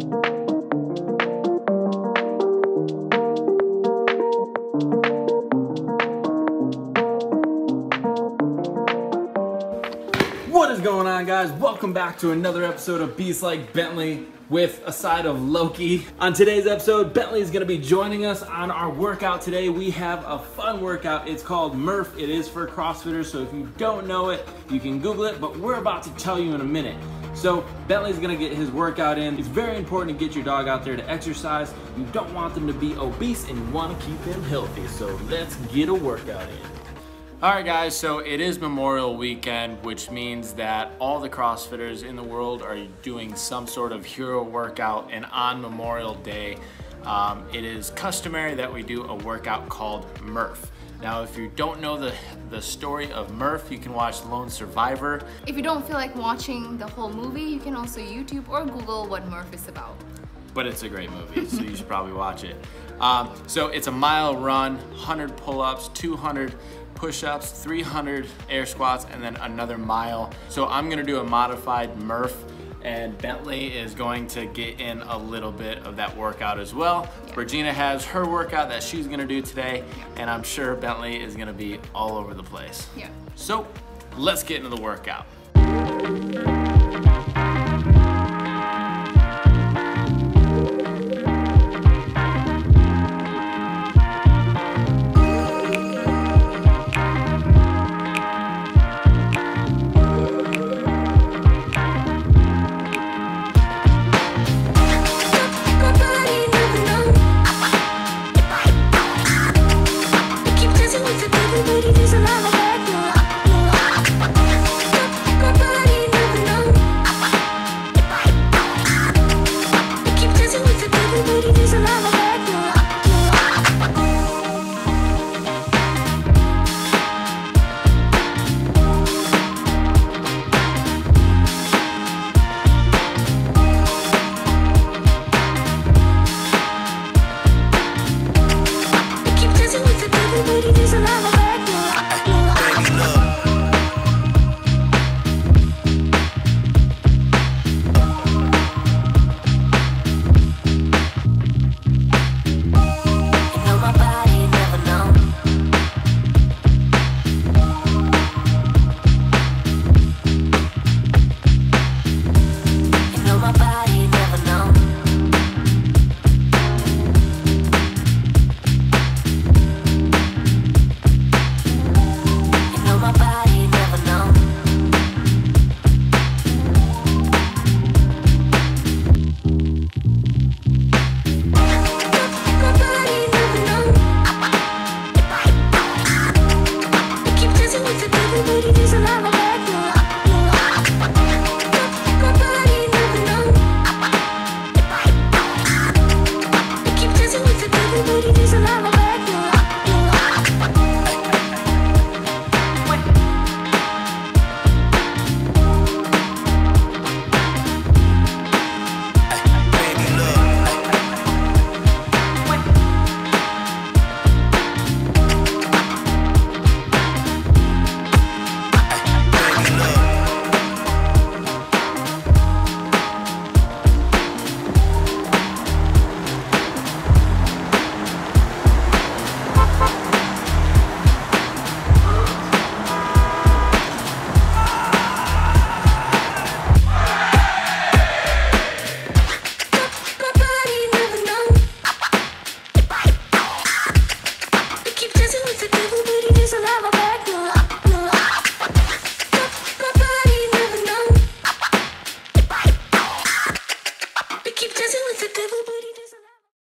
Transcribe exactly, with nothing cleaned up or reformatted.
What is going on, guys? Welcome back to another episode of Beast Like Bentley with a side of Loki. On today's episode, Bentley is going to be joining us on our workout today. We have a fun workout. It's called Murph. It is for CrossFitters, so if you don't know it, you can Google it, but we're about to tell you in a minute. So Bentley's gonna get his workout in. It's very important to get your dog out there to exercise. You don't want them to be obese and you wanna keep them healthy. So let's get a workout in. All right, guys, so it is Memorial Weekend, which means that all the CrossFitters in the world are doing some sort of hero workout, and on Memorial Day, um, it is customary that we do a workout called Murph. Now, if you don't know the, the story of Murph, you can watch Lone Survivor. If you don't feel like watching the whole movie, you can also YouTube or Google what Murph is about. But it's a great movie, so you should probably watch it. Um, so it's a mile run, one hundred pull-ups, two hundred push-ups, three hundred air squats, and then another mile. So I'm gonna do a modified Murph, and Bentley is going to get in a little bit of that workout as well. Yeah. Regina has her workout that she's gonna do today, and I'm sure Bentley is gonna be all over the place. Yeah. So let's get into the workout.